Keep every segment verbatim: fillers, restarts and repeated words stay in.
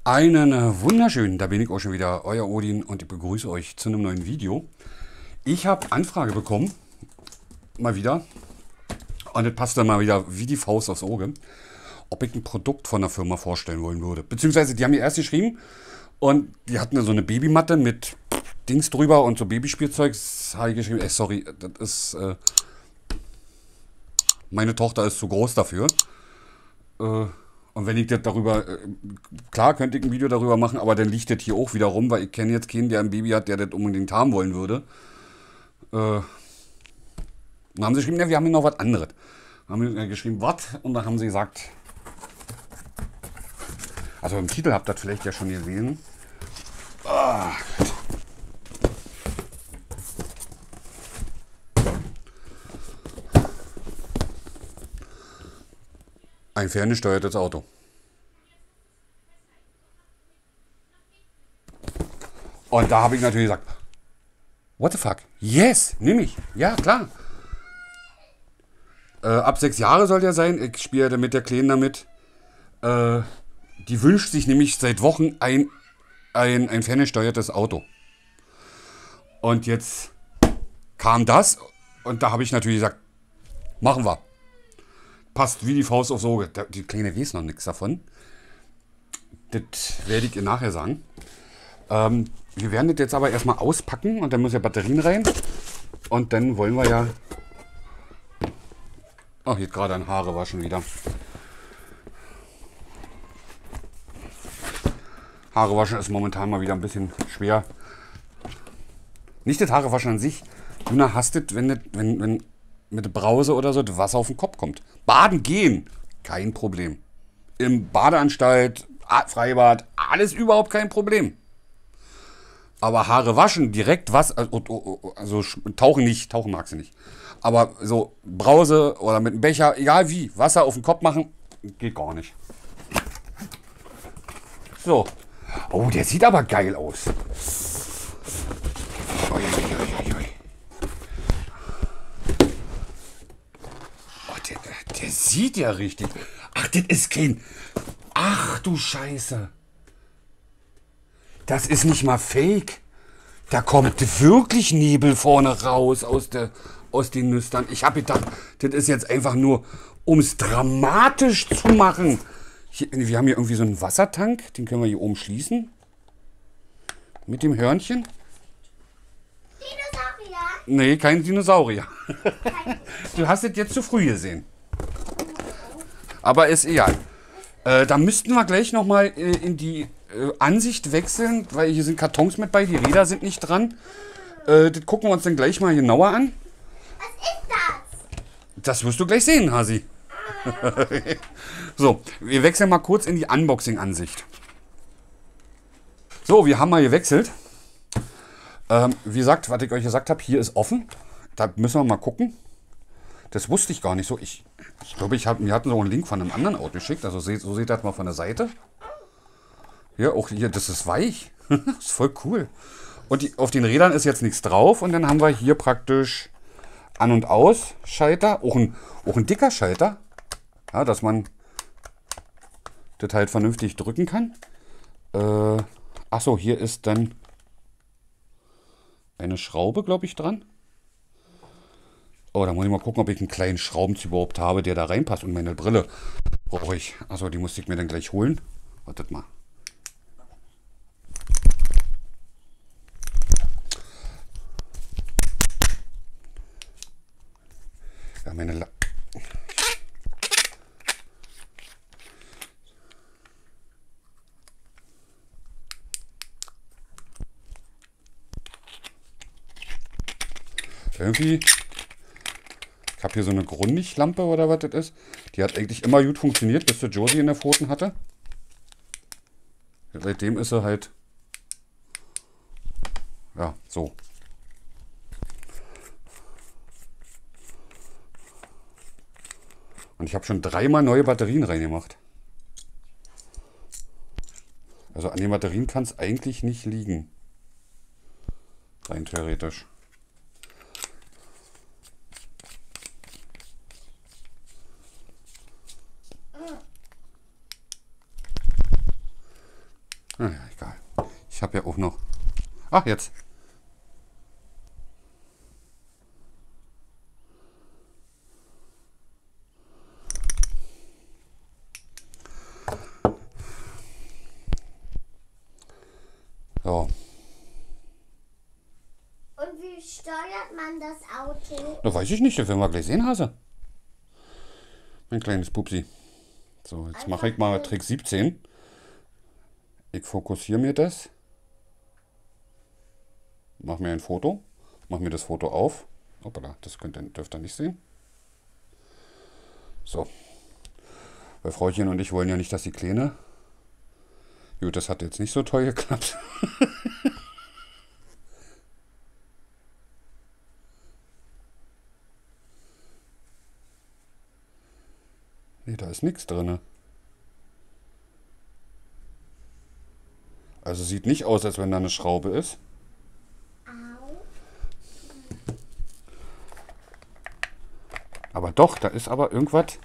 Einen äh, wunderschönen, da bin ich auch schon wieder, euer Odin, und ich begrüße euch zu einem neuen Video. Ich habe Anfrage bekommen, mal wieder, und das passt dann mal wieder wie die Faust aufs Auge, ob ich ein Produkt von der Firma vorstellen wollen würde. Beziehungsweise, die haben mir erst geschrieben und die hatten so eine Babymatte mit Dings drüber und so Babyspielzeug. Das habe ich geschrieben, ey, sorry, das ist, äh, meine Tochter ist zu groß dafür. Äh, Und wenn ich das darüber, äh, klar könnte ich ein Video darüber machen, aber dann liegt das hier auch wieder rum, weil ich kenne jetzt keinen, der ein Baby hat, der das unbedingt haben wollen würde. Äh, dann haben sie geschrieben, ja, wir haben hier noch was anderes. Dann haben sie geschrieben, was? Und dann haben sie gesagt, also im Titel habt ihr das vielleicht ja schon gesehen. Ah, ein ferngesteuertes Auto. Und da habe ich natürlich gesagt, what the fuck? Yes, nehme ich. Ja, klar. Äh, ab sechs Jahre soll der sein. Ich spiele mit der Kleinen damit. Äh, die wünscht sich nämlich seit Wochen ein, ein, ein ferngesteuertes Auto. Und jetzt kam das. Und da habe ich natürlich gesagt, machen wir. Passt wie die Faust aufs Auge. Die Kleine weiß noch nichts davon. Das werde ich ihr nachher sagen. Ähm, wir werden das jetzt aber erstmal auspacken und dann muss ja Batterien rein. Und dann wollen wir ja... Oh, hier gerade ein Haare waschen wieder. Haare waschen ist momentan mal wieder ein bisschen schwer. Nicht das Haare waschen an sich. Juna hasst es, wenn, das, wenn, wenn mit der Brause oder so das Wasser auf den Kopf kommt. Baden gehen, kein Problem. Im Badeanstalt, Freibad, alles überhaupt kein Problem. Aber Haare waschen, direkt was, also, also tauchen nicht, tauchen mag sie nicht. Aber so Brause oder mit einem Becher, egal wie, Wasser auf den Kopf machen, geht gar nicht. So. Oh, der sieht aber geil aus. Ui, ui, ui, ui. Oh, der, der sieht ja richtig. Ach, das ist kein... Ach du Scheiße. Das ist nicht mal fake. Da kommt wirklich Nebel vorne raus aus, der, aus den Nüstern. Ich habe gedacht, das ist jetzt einfach nur, um es dramatisch zu machen. Hier, wir haben hier irgendwie so einen Wassertank. Den können wir hier oben schließen. Mit dem Hörnchen. Dinosaurier? Nee, kein Dinosaurier. Du hast es jetzt zu früh gesehen. Aber ist egal. Äh, da müssten wir gleich nochmal äh, in die... Ansicht wechseln, weil hier sind Kartons mit bei, die Räder sind nicht dran. Äh, das gucken wir uns dann gleich mal genauer an. Was ist das? Das wirst du gleich sehen, Hasi. So, wir wechseln mal kurz in die Unboxing-Ansicht. So, wir haben mal gewechselt. Ähm, wie gesagt, was ich euch gesagt habe, hier ist offen. Da müssen wir mal gucken. Das wusste ich gar nicht so. Ich, ich glaube, ich hab, mir hatten so einen Link von einem anderen Auto geschickt. Also so seht ihr das mal von der Seite. Ja, auch hier, das ist weich. Das ist voll cool. Und die, auf den Rädern ist jetzt nichts drauf. Und dann haben wir hier praktisch An- und Aus-Schalter. Auch ein, auch ein dicker Schalter. Ja, dass man das halt vernünftig drücken kann. Äh, Achso, hier ist dann eine Schraube, glaube ich, dran. Oh, da muss ich mal gucken, ob ich einen kleinen Schraubenzieher überhaupt habe, der da reinpasst. Und meine Brille brauche ich. Achso, die musste ich mir dann gleich holen. Wartet mal. Ja, meine La Irgendwie, ich habe hier so eine Grundig-Lampe oder was das ist. Die hat eigentlich immer gut funktioniert, bis der Josie in der Pfoten hatte. Seitdem ist sie halt, ja, so. Und ich habe schon dreimal neue Batterien reingemacht. Also an den Batterien kann es eigentlich nicht liegen. Rein theoretisch. Naja, egal. Ich habe ja auch noch... Ach, jetzt. So. Und wie steuert man das Auto? Das weiß ich nicht, das werden wir gleich sehen, Hase. Mein kleines Pupsi. So, jetzt mache ich mal Trick siebzehn. Ich fokussiere mir das. Mach mir ein Foto. Mach mir das Foto auf. Hoppala, das könnt ihr, dürft ihr nicht sehen. So. Weil Frauchen und ich wollen ja nicht, dass die Kleine... Gut, das hat jetzt nicht so toll geklappt. Nee, da ist nichts drin. Also sieht nicht aus, als wenn da eine Schraube ist. Aber doch, da ist aber irgendwas.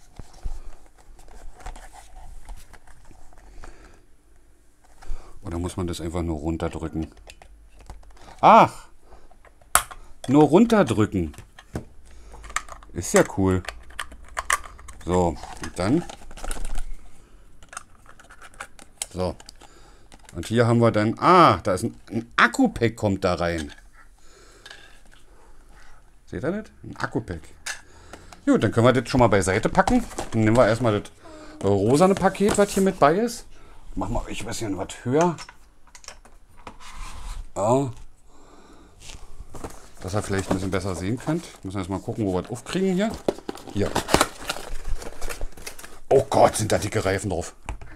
Oder muss man das einfach nur runterdrücken? Ach! Nur runterdrücken. Ist ja cool. So, und dann. So. Und hier haben wir dann. Ah, da ist ein, ein Akku-Pack kommt da rein. Seht ihr das? Ein Akku-Pack. Gut, dann können wir das schon mal beiseite packen. Dann nehmen wir erstmal das rosane Paket, was hier mit bei ist. Machen wir euch ein bisschen was höher. Ja. Dass ihr vielleicht ein bisschen besser sehen könnt. Müssen wir erstmal gucken, wo wir das aufkriegen hier. Hier. Oh Gott, sind da dicke Reifen drauf.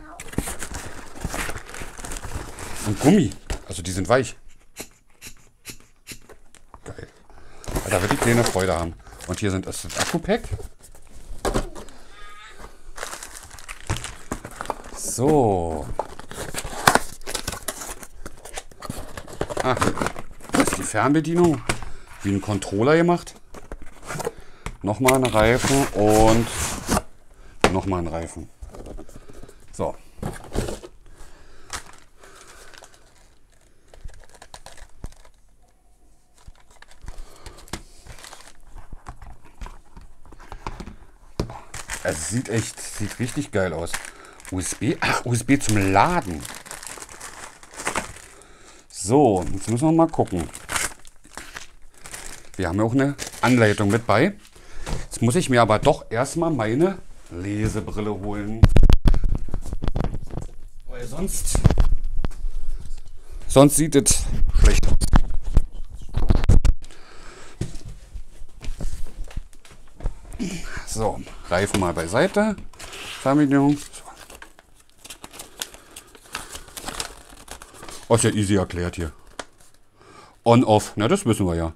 Und Gummi. Also die sind weich. Geil. Da wird die Kleine Freude haben. Und hier sind das, das Akku-Pack. So. Ah, das ist die Fernbedienung. Wie ein Controller gemacht. Nochmal ein Reifen und nochmal ein Reifen. So. Es sieht echt, sieht richtig geil aus. U S B, ach, U S B zum Laden. So, jetzt müssen wir mal gucken. Wir haben ja auch eine Anleitung mit bei. Jetzt muss ich mir aber doch erstmal meine Lesebrille holen. Weil sonst, sonst sieht es schlecht aus. So, Reifen mal beiseite. Fernbedienung. Oh, ist ja easy erklärt hier. On-off, na das wissen wir ja.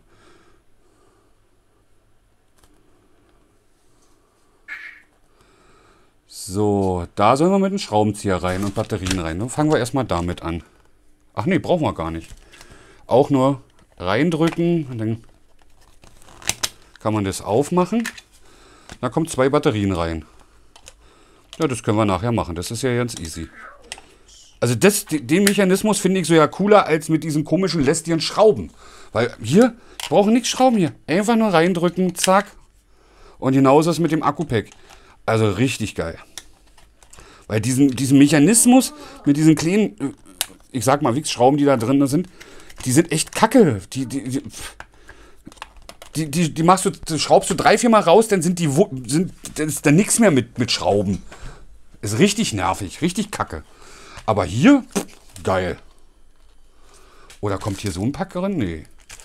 So, da sollen wir mit dem Schraubenzieher rein und Batterien rein. Dann fangen wir erstmal damit an. Ach nee, brauchen wir gar nicht. Auch nur reindrücken und dann kann man das aufmachen. Da kommen zwei Batterien rein. Ja, das können wir nachher machen. Das ist ja ganz easy. Also das, den Mechanismus finde ich so ja cooler als mit diesen komischen lästigen Schrauben. Weil hier, ich brauche nichts Schrauben hier. Einfach nur reindrücken, zack. Und genauso ist es mit dem Akku-Pack. Also richtig geil. Weil diesen, diesen Mechanismus mit diesen kleinen, ich sag mal, Wichsschrauben, die da drin sind, die sind echt kacke. Die, die, die, die, die, die machst du, die schraubst du drei, vier Mal raus, dann sind die, sind, dann ist da nichts mehr mit, mit Schrauben. Ist richtig nervig, richtig kacke. Aber hier, geil. Oder kommt hier so ein Pack drin? Nee.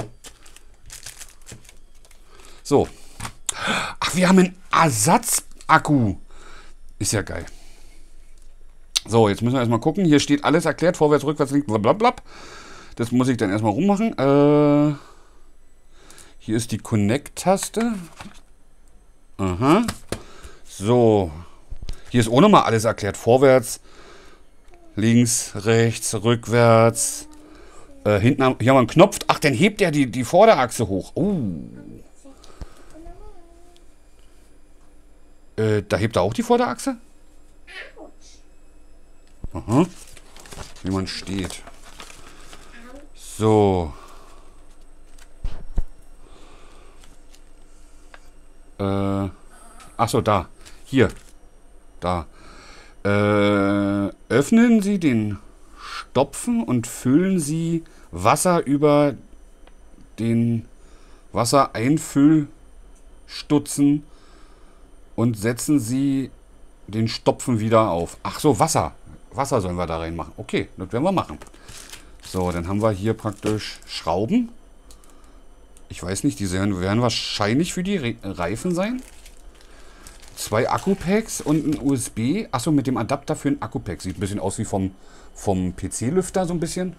So. Ach, wir haben einen Ersatzakku. Ist ja geil. So, jetzt müssen wir erstmal gucken. Hier steht alles erklärt. Vorwärts, rückwärts, links, blablabla. Das muss ich dann erstmal rummachen. Äh, hier ist die Connect-Taste. Aha. So. Hier ist auch nochmal alles erklärt. Vorwärts, links, rechts, rückwärts. Äh, hinten haben, hier haben wir einen Knopf. Ach, dann hebt er die, die Vorderachse hoch. Oh. Äh, da hebt er auch die Vorderachse? Aha. wie man steht. So. Äh, ach so, da. Hier. Da. Äh, öffnen Sie den Stopfen und füllen Sie Wasser über den Wassereinfüllstutzen und setzen Sie den Stopfen wieder auf. Ach so, Wasser. Wasser sollen wir da reinmachen. Okay, das werden wir machen. So, dann haben wir hier praktisch Schrauben. Ich weiß nicht, die werden wahrscheinlich für die Re Reifen sein. Zwei Akkupacks und ein U S B. Achso, mit dem Adapter für ein Akkupack. Sieht ein bisschen aus wie vom, vom P C-Lüfter so ein bisschen.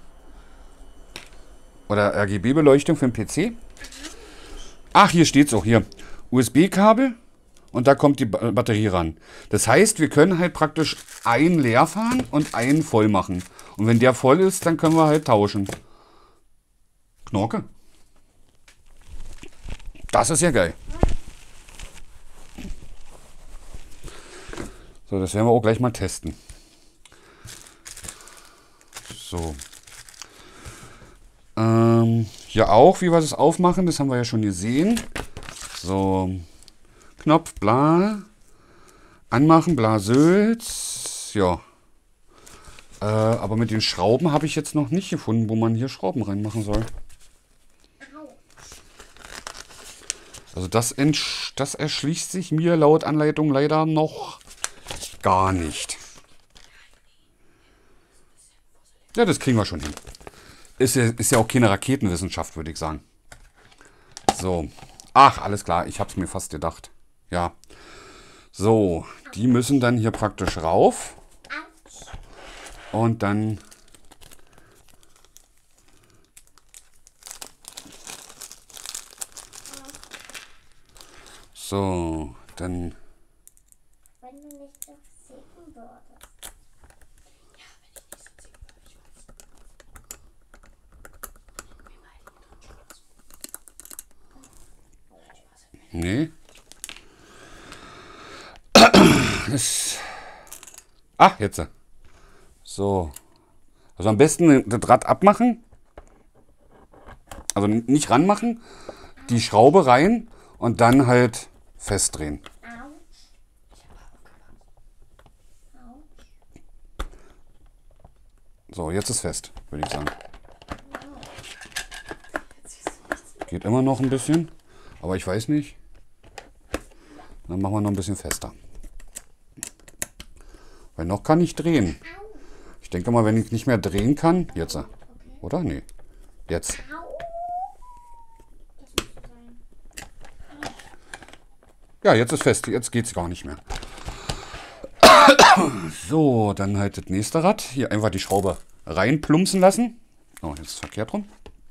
Oder R G B-Beleuchtung für den P C. Ach, hier steht es auch. Hier. U S B-Kabel. Und da kommt die ba Batterie ran. Das heißt, wir können halt praktisch einen leer fahren und einen voll machen. Und wenn der voll ist, dann können wir halt tauschen. Knorke. Das ist ja geil. So, das werden wir auch gleich mal testen. So. Ähm, hier auch, wie wir das aufmachen, das haben wir ja schon gesehen. So. Knopf, bla. Anmachen, bla, Sülz. Ja. Äh, aber mit den Schrauben habe ich jetzt noch nicht gefunden, wo man hier Schrauben reinmachen soll. Also das, das erschließt sich mir laut Anleitung leider noch gar nicht. Ja, das kriegen wir schon hin. Ist ja, ist ja auch keine Raketenwissenschaft, würde ich sagen. So. Ach, alles klar. Ich habe es mir fast gedacht. Ja. So. Die müssen dann hier praktisch rauf. Und dann... So. Dann... Wenn du nicht so sehen würdest. Nee. Das ah, jetzt. So. Also am besten das Rad abmachen. Also nicht ranmachen. Die Schraube rein und dann halt festdrehen. So, jetzt ist fest, würde ich sagen. Geht immer noch ein bisschen, aber ich weiß nicht. Dann machen wir noch ein bisschen fester. Weil noch kann ich drehen. Ich denke mal, wenn ich nicht mehr drehen kann, jetzt. Oder? Nee. Jetzt. Ja, jetzt ist fest. Jetzt geht es gar nicht mehr. So, dann halt das nächste Rad. Hier einfach die Schraube reinplumpsen lassen. Oh, jetzt ist es verkehrt rum.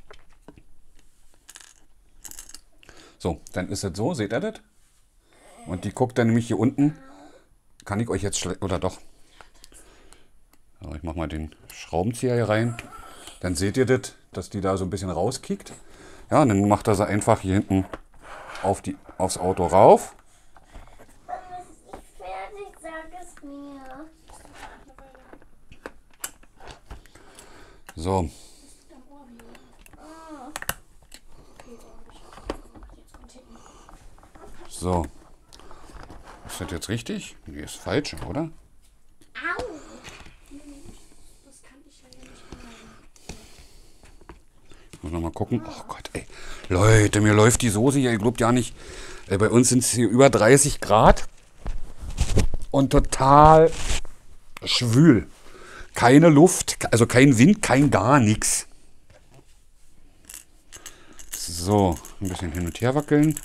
So, dann ist es so. Seht ihr das? Und die guckt dann nämlich hier unten. Kann ich euch jetzt schlecht... Oder doch. So, ich mache mal den Schraubenzieher hier rein. Dann seht ihr das, dass die da so ein bisschen rauskickt. Ja, und dann macht er sie einfach hier hinten auf die, aufs Auto rauf. So. So. Ist das jetzt richtig? Nee, ist falsch, oder? Ich muss noch mal gucken. Oh Gott, ey. Leute, mir läuft die Soße hier. Ihr glaubt ja nicht. Äh, bei uns sind es hier über dreißig Grad. Und total schwül. Keine Luft, also kein Wind, kein gar nichts. So, ein bisschen hin und her wackeln.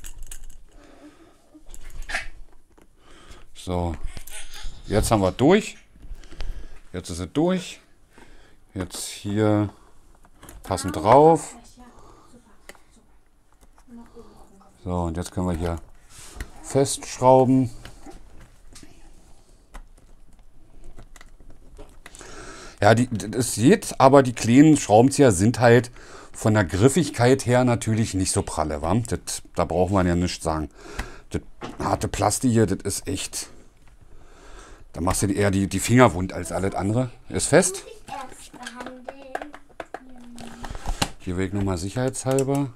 So, jetzt haben wir durch. Jetzt ist es durch. Jetzt hier passend drauf. So, und jetzt können wir hier festschrauben. Ja, die, das geht, aber die kleinen Schraubenzieher sind halt von der Griffigkeit her natürlich nicht so pralle, wa? Das, da braucht man ja nichts sagen. Das harte Plastik hier, das ist echt... Da machst du eher die, die Finger wund als alles andere. Ist fest. Hier will ich nur mal sicherheitshalber.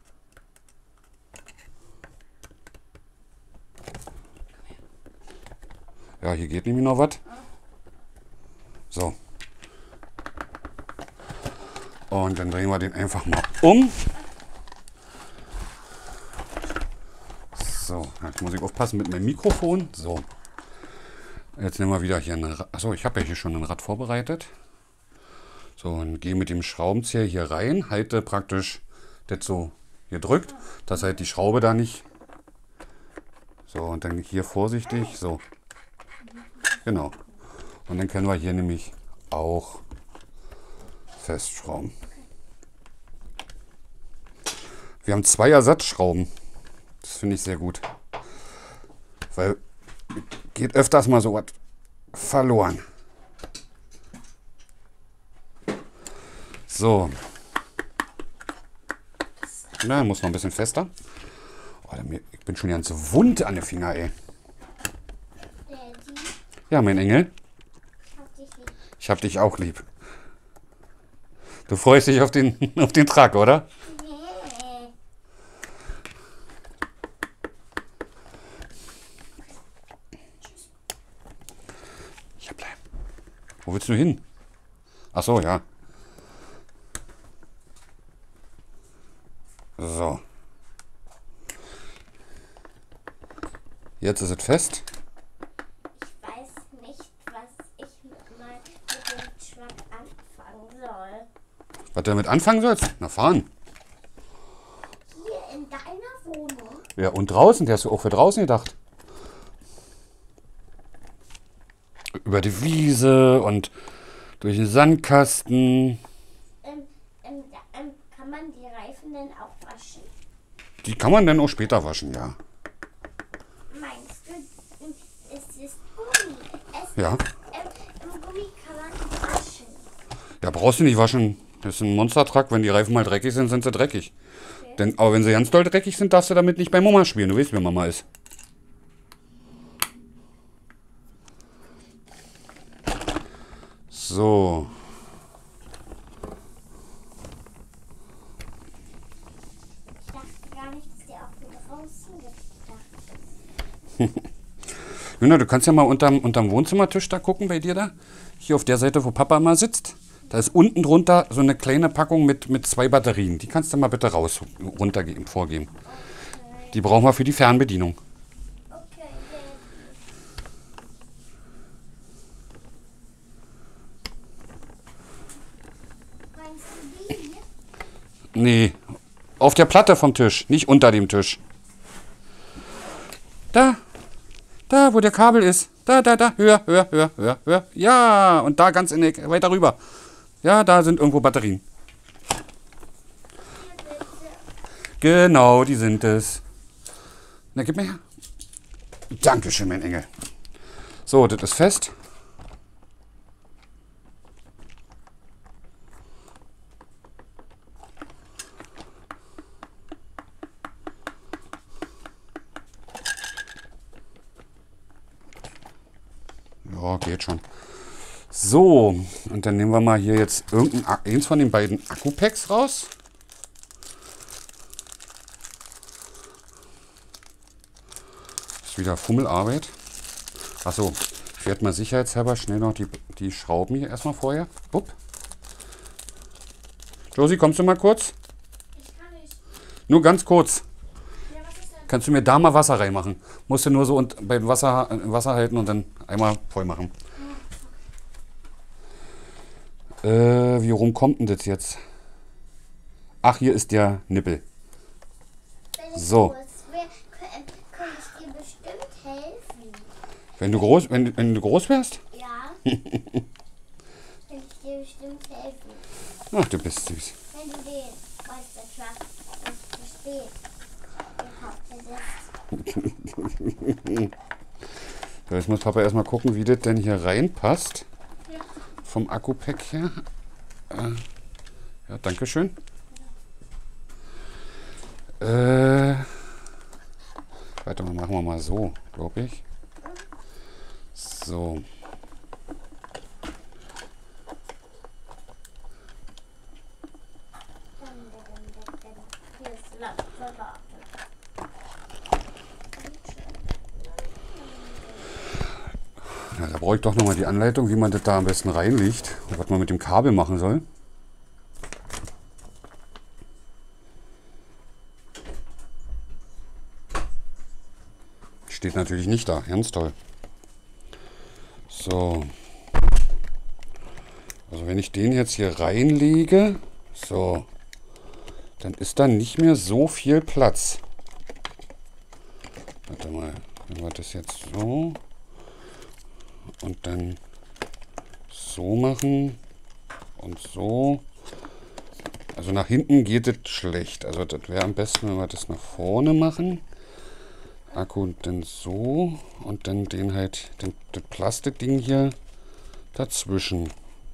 Ja, hier geht nämlich noch was. So. Und dann drehen wir den einfach mal um. So, jetzt muss ich aufpassen mit meinem Mikrofon. So. Jetzt nehmen wir wieder hier ein Rad. Achso, ich habe ja hier schon ein Rad vorbereitet. So, und gehe mit dem Schraubenzieher hier rein. Halte praktisch das so hier drückt, dass halt die Schraube da nicht. So, und dann hier vorsichtig. So. Genau. Und dann können wir hier nämlich auch festschrauben. Wir haben zwei Ersatzschrauben. Das finde ich sehr gut. Weil geht öfters mal so was verloren. So. Na, muss noch ein bisschen fester. Oh, ich bin schon ganz wund an den Finger, ey. Ja, mein Engel. Ich hab dich auch lieb. Du freust dich auf den, auf den Truck, oder? Hier bleiben. Wo willst du hin? Ach so, ja. So. Jetzt ist es fest. Ich weiß nicht, was ich mal mit dem Truck anfangen soll. Was du damit anfangen sollst? Na, fahren. Hier in deiner Wohnung? Ja, und draußen? Der hast du auch für draußen gedacht. Über die Wiese und durch den Sandkasten. Ähm, ähm, da, ähm, kann man die Reifen denn auch waschen? Die kann man dann auch später waschen, ja. Meinst du, ähm, es ist Gummi? Es Ja. Ähm, im Gummi kann man waschen. Ja, brauchst du nicht waschen. Das ist ein Monstertruck. Wenn die Reifen mal dreckig sind, sind sie dreckig. Okay. Denn, aber wenn sie ganz doll dreckig sind, darfst du damit nicht bei Mama spielen. Du weißt, wie Mama ist. So. Ich dachte gar nicht, dass der auch für draußen gedacht ist. Juna, du kannst ja mal unterm, unterm Wohnzimmertisch da gucken bei dir da. Hier auf der Seite, wo Papa mal sitzt. Da ist unten drunter so eine kleine Packung mit, mit zwei Batterien. Die kannst du mal bitte raus runtergeben, vorgeben. Okay. Die brauchen wir für die Fernbedienung. Okay, meinst du die? Nee, auf der Platte vom Tisch, nicht unter dem Tisch. Da, da, wo der Kabel ist. Da, da, da, höher, höher, höher, höher, höher. Ja, und da ganz in der Ecke, weiter rüber. Ja, da sind irgendwo Batterien. Hier bitte. Genau, die sind es. Na, gib mir her. Dankeschön, mein Engel. So, das ist fest. Ja, geht schon. So, und dann nehmen wir mal hier jetzt irgendein A- eins von den beiden Akkupacks raus. Ist wieder Fummelarbeit. Achso, ich werde mal sicherheitshalber schnell noch die, die Schrauben hier erstmal vorher. Bupp. Josie, kommst du mal kurz? Ich kann nicht. Nur ganz kurz. Ja, was ist denn? Kannst du mir da mal Wasser reinmachen? Musst du nur so und beim Wasser, äh, Wasser halten und dann einmal voll machen. Äh, wie rum kommt denn das jetzt? Ach, hier ist der Nippel. Wenn ich So. groß wäre, kann, kann ich dir bestimmt helfen. Wenn du groß, wenn, wenn du groß wärst? Ja? Kann ich dir bestimmt helfen. Ach, du bist süß. Wenn du den Oyster Truck nicht verstehst. Gekauft, So, jetzt muss Papa erstmal gucken, wie das denn hier reinpasst. Ja. Vom Akku-Pack her. Äh, ja, danke schön. Äh, warte mal, machen wir mal so, glaube ich. So. Dann Ja, da brauche ich doch nochmal die Anleitung, wie man das da am besten reinlegt und was man mit dem Kabel machen soll. Steht natürlich nicht da, ganz toll. So. Also wenn ich den jetzt hier reinlege, so, dann ist da nicht mehr so viel Platz. Warte mal, wenn wir das jetzt so und dann so machen und so. Also nach hinten geht es schlecht. Also das wäre am besten, wenn wir das nach vorne machen. Akku und dann so und dann den halt, den, das Plastikding hier dazwischen.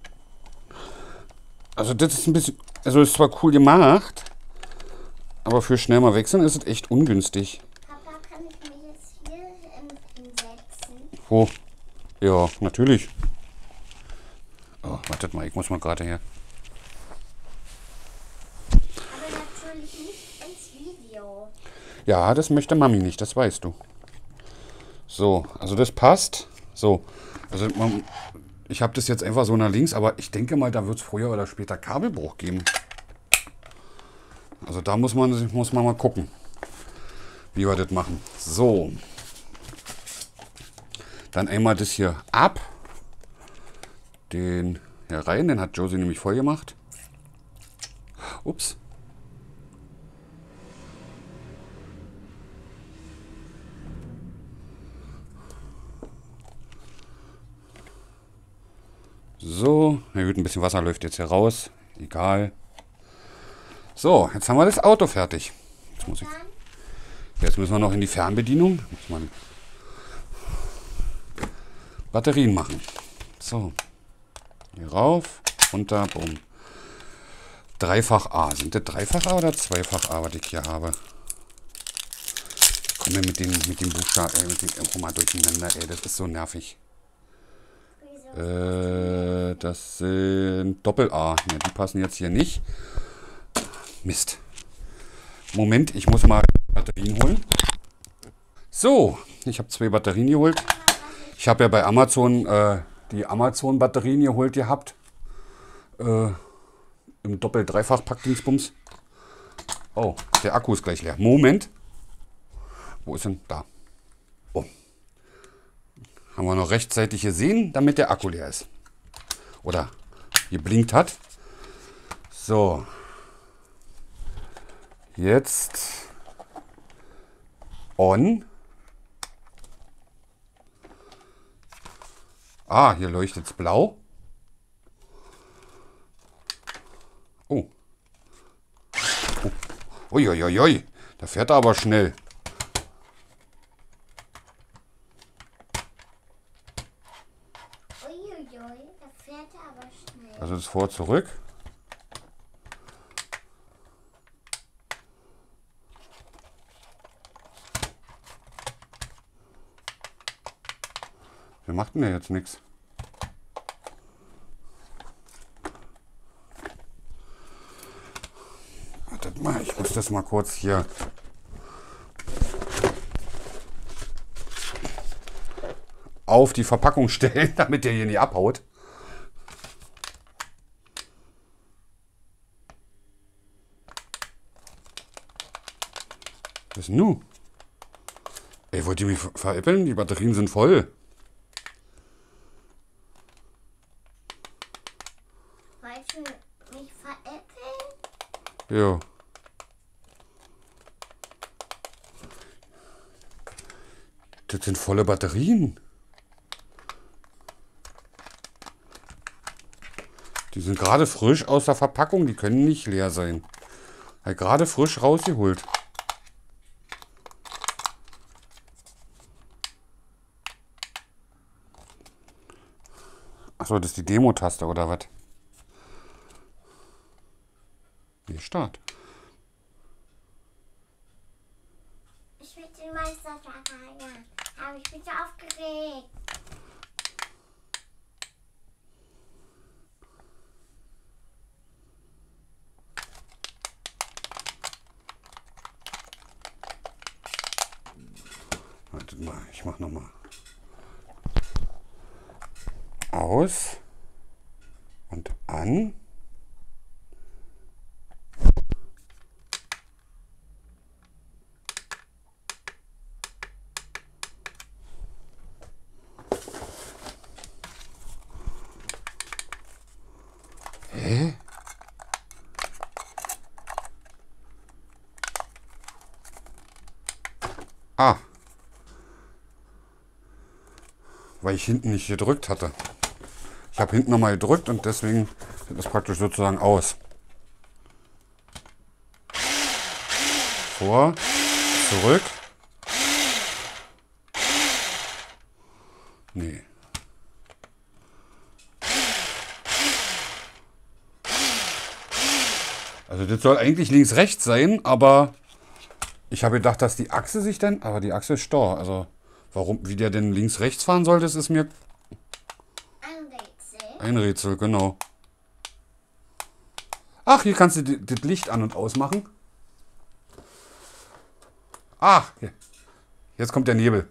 Also das ist ein bisschen, also ist zwar cool gemacht, aber für schnell mal wechseln ist es echt ungünstig. Papa, kann ich mich jetzt hier hinsetzen? Oh, ja, natürlich. Oh, wartet mal, ich muss mal gerade her. Aber natürlich nicht ins Video. Ja, das möchte Mami nicht, das weißt du. So, also das passt. So, also man, ich habe das jetzt einfach so nach links, aber ich denke mal, da wird es früher oder später Kabelbruch geben. Also da muss man, muss man mal gucken, wie wir das machen. So. Dann einmal das hier ab. Den hier rein, den hat Josie nämlich voll gemacht. Ups. So, na gut, ein bisschen Wasser läuft jetzt hier raus. Egal. So, jetzt haben wir das Auto fertig. Jetzt, muss ich, jetzt müssen wir noch in die Fernbedienung. Muss man Batterien machen. So. Hier rauf, runter, bumm. Dreifach A. Sind das Dreifach A oder Zweifach A, was ich hier habe? Ich komme mit den, mit den Buchstaben, äh, mit dem auch mal durcheinander, ey. Das ist so nervig. Äh, das sind Doppel-A. Ja, die passen jetzt hier nicht. Mist. Moment, ich muss mal Batterien holen. So, ich habe zwei Batterien geholt. Ich habe ja bei Amazon äh, die Amazon-Batterien geholt gehabt. Äh, Im Doppel-Dreifach-Pack-Dingsbums. Oh, der Akku ist gleich leer. Moment. Wo ist denn? Da. Oh. Haben wir noch rechtzeitig gesehen, damit der Akku leer ist. Oder geblinkt hat. So. Jetzt on. Ah, hier leuchtet es blau. Oh. Oh. Uiuiui, da fährt er aber schnell. Uiuiui, da fährt er aber schnell. Also das vor zurück. Wir machten ja jetzt nichts. Wartet mal, ich muss das mal kurz hier. Auf die Verpackung stellen, damit der hier nicht abhaut. Was ist denn nun? Ey, wollt ihr mich ver- veräppeln? Die Batterien sind voll. Wolltest du mich veräppeln? Ja. Das sind volle Batterien. Die sind gerade frisch aus der Verpackung. Die können nicht leer sein. Halt gerade frisch rausgeholt. Achso, das ist die Demo-Taste oder was? Nee, Start. Ich will den Meisterschlag haben. Aber ich bin so aufgeregt. Wartet mal, ich mach nochmal. Aus und an. Hä? Ah. Weil ich hinten nicht gedrückt hatte. Ich habe hinten nochmal gedrückt und deswegen ist das praktisch sozusagen aus. Vor, zurück. Nee. Also das soll eigentlich links-rechts sein, aber ich habe gedacht, dass die Achse sich dann... Aber die Achse ist Stor. Also warum, wie der denn links-rechts fahren soll, das ist mir... Ein Rätsel. Ein Rätsel, genau. Ach, hier kannst du das Licht an- und ausmachen. Ach, hier. Jetzt kommt der Nebel.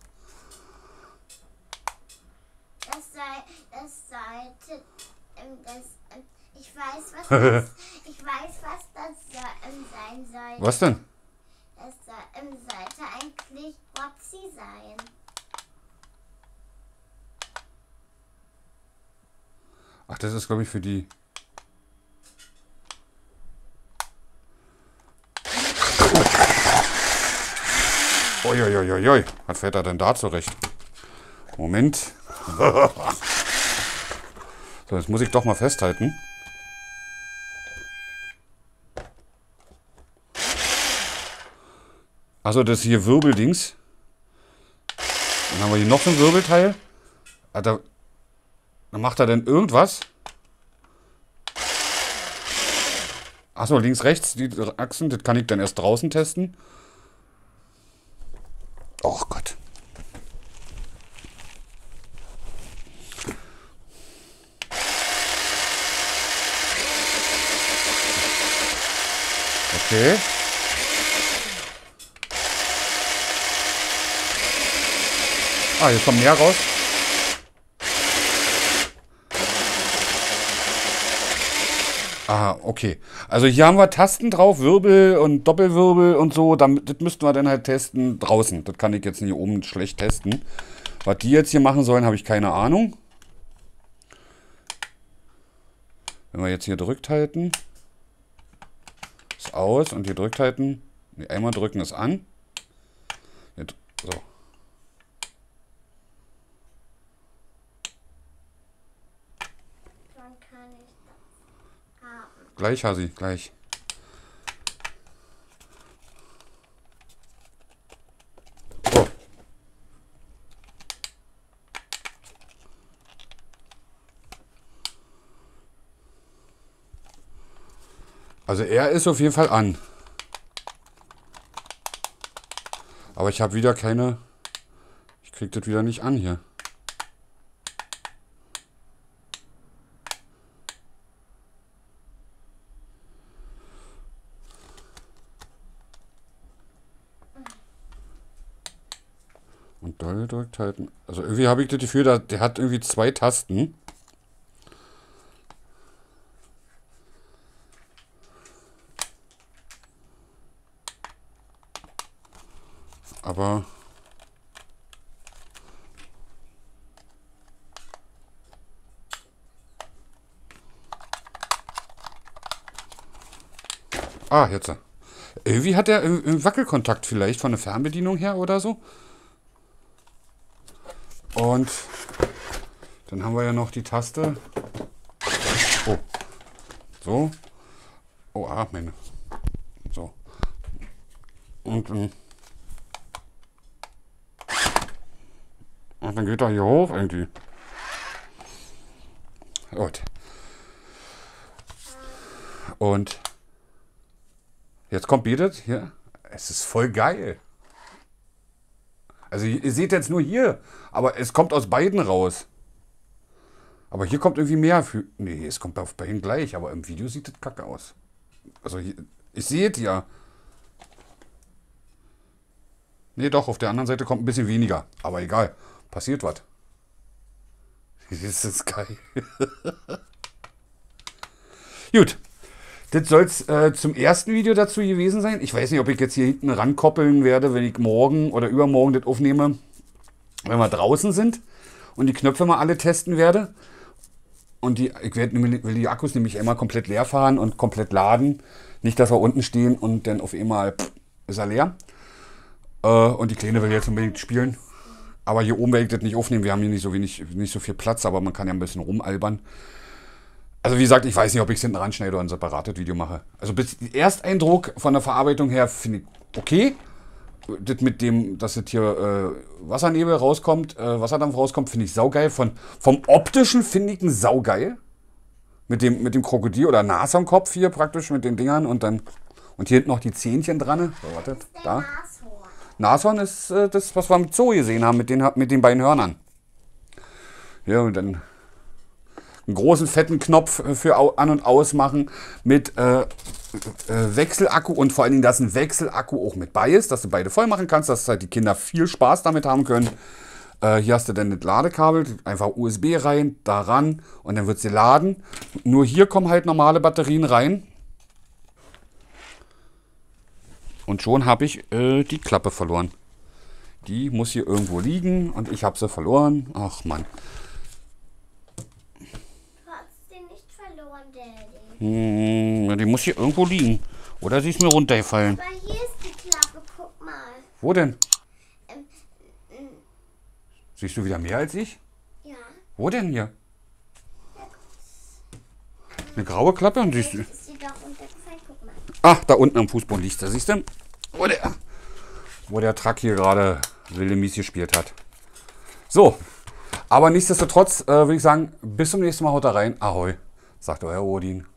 Das sei, das sollte, ähm, das, ähm, ich weiß, was das, ich weiß, was das so, ähm, sein soll. Was denn? Das soll, ähm, sollte eigentlich Roxy sein. Ach, das ist, glaube ich, für die... Uiuiuiui, was fährt er denn da zurecht? Moment. So, jetzt muss ich doch mal festhalten. Also das hier Wirbeldings. Dann haben wir hier noch so ein Wirbelteil. Alter, dann macht er denn irgendwas? Achso, links, rechts, die Achsen, das kann ich dann erst draußen testen. Oh Gott. Okay. Ah, hier kommt mehr raus. Ah, okay. Also hier haben wir Tasten drauf, Wirbel und Doppelwirbel und so. Damit, das müssten wir dann halt testen draußen. Das kann ich jetzt hier oben schlecht testen. Was die jetzt hier machen sollen, habe ich keine Ahnung. Wenn wir jetzt hier drückt halten, ist aus und hier drückt halten. Nee, einmal drücken ist an. Jetzt, so. Dann kann ich das haben. Gleich, Hasi, gleich. So. Also er ist auf jeden Fall an. Aber ich habe wieder keine... Ich krieg das wieder nicht an hier. Und doll gedrückt halten. Also irgendwie habe ich das Gefühl, der, der hat irgendwie zwei Tasten. Aber... Ah, jetzt. Irgendwie hat er einen Wackelkontakt vielleicht von der Fernbedienung her oder so. Und dann haben wir ja noch die Taste. Oh. So. Oh, ah, meine. So. Und, und dann geht er hier hoch irgendwie. Gut. Und jetzt kommt Betet hier. Es ist voll geil. Also ihr seht jetzt nur hier, aber es kommt aus beiden raus. Aber hier kommt irgendwie mehr für... Nee, es kommt auf beiden gleich, aber im Video sieht das kacke aus. Also hier, ich sehe es ja. Nee, doch, auf der anderen Seite kommt ein bisschen weniger. Aber egal, passiert was. Das ist geil. Gut. Das soll es äh, zum ersten Video dazu gewesen sein. Ich weiß nicht, ob ich jetzt hier hinten rankoppeln werde, wenn ich morgen oder übermorgen das aufnehme, wenn wir draußen sind und die Knöpfe mal alle testen werde. Und die, ich werd, will die Akkus nämlich immer komplett leer fahren und komplett laden. Nicht, dass wir unten stehen und dann auf einmal pff, ist er leer. Äh, und die Kleine will jetzt unbedingt spielen. Aber hier oben werde ich das nicht aufnehmen. Wir haben hier nicht so wenig, nicht so viel Platz, aber man kann ja ein bisschen rumalbern. Also wie gesagt, ich weiß nicht, ob ich es hinten ranschneide oder ein separates Video mache. Also bis der Ersteindruck von der Verarbeitung her finde ich okay. Das mit dem, dass das hier äh, Wassernebel rauskommt, äh, Wasserdampf rauskommt, finde ich saugeil. Von, vom optischen finde ich ihn saugeil. Mit dem, mit dem Krokodil oder Nashornkopf hier praktisch mit den Dingern und dann und hier hinten noch die Zähnchen dran. So, warte, da. Nashorn. Nashorn ist äh, das, was wir im Zoo gesehen haben mit den, mit den beiden Hörnern. Ja, und dann einen großen fetten Knopf für Au- An- und Ausmachen mit äh, äh, Wechselakku und vor allen Dingen, dass ein Wechselakku auch mit bei ist, dass du beide voll machen kannst, dass halt die Kinder viel Spaß damit haben können. Äh, hier hast du dann das Ladekabel, einfach U S B rein, daran und dann wird sie laden. Nur hier kommen halt normale Batterien rein. Und schon habe ich äh, die Klappe verloren. Die muss hier irgendwo liegen und ich habe sie verloren. Ach Mann. Du hast sie nicht verloren, Daddy. Hm, die muss hier irgendwo liegen. Oder sie ist mir runtergefallen. Aber hier ist die Klappe, guck mal. Wo denn? Ähm, ähm, Siehst du wieder mehr als ich? ja. Wo denn hier? Eine graue Klappe? Und siehst du? Ist sie doch runtergefallen, guck mal. Ach, da unten am Fußboden liegt sie. Siehst du? Wo der, wo der Truck hier gerade wilde Mies gespielt hat. So. Aber nichtsdestotrotz äh, würde ich sagen, bis zum nächsten Mal. Haut da rein. Ahoi, sagt euer Odin.